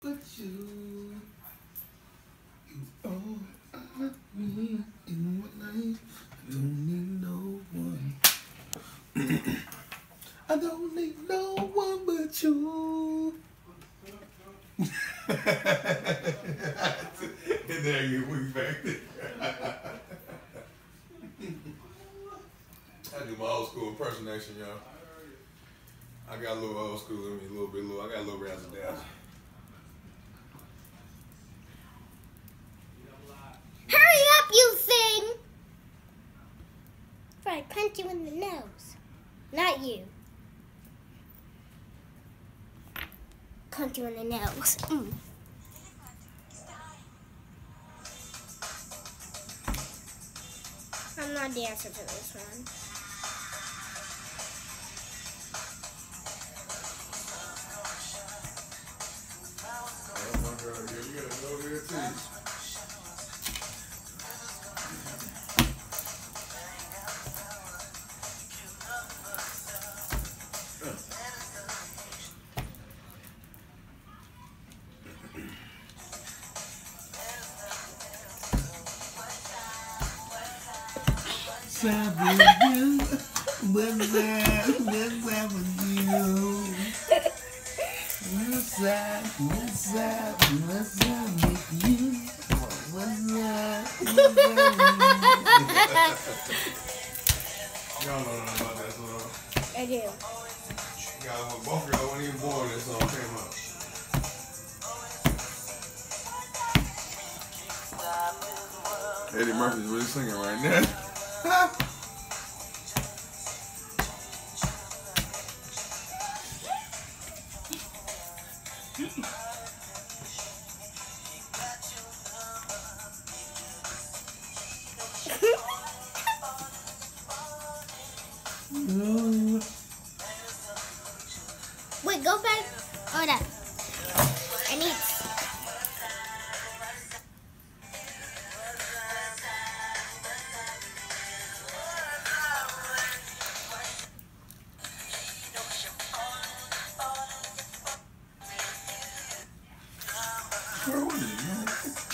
But you all I need in my life. I don't need no one. I don't need no one but you. And there you weak back there. I do my old school impersonation, y'all. I got a little old school in me, a little bit. I got a little razzle dazzle. Hurry up, you thing! Before I punch you in the nose. Not you. Punch you in the nose. I'm not dancing to this one. Oh my God, yeah, we gotta go there too. What's up with you? What's up with you? Y'all don't know about that song. I do. Both of y'all weren't even born when this song came out. Eddie Murphy's really singing right now. Wait, go back. Hold up. I need. What is it, man?